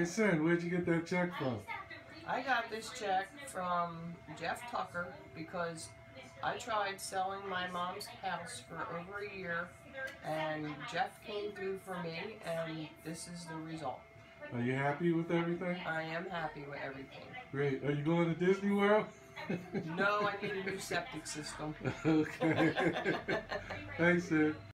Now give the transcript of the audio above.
send? Where'd you get that check from? I got this check from Jeff Tucker because I tried selling my mom's house for over a year, and Jeff came through for me, and this is the result. Are you happy with everything? I am happy with everything. Great. Are you going to Disney World? No, I need a new septic system. Okay. Thanks, Sid.